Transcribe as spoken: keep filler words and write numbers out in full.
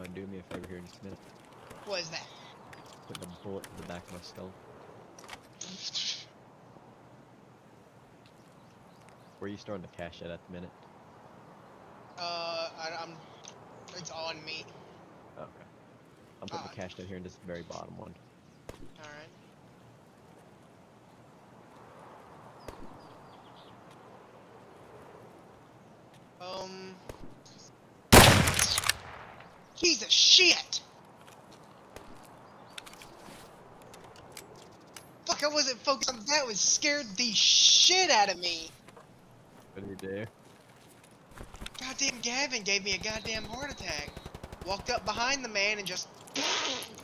mind doing me a favor here in just a minute? What is that? Putting a bullet in the back of my skull. Where are you storing the cash at at the minute? Uh, I, I'm. It's on me. Okay. I'm putting Uh, the cash down here in this very bottom one. Alright. Um. Jesus shit! Fuck, I wasn't focused on that. Was scared the shit out of me. What do you do? Goddamn Gavin gave me a goddamn heart attack. Walked up behind the man and just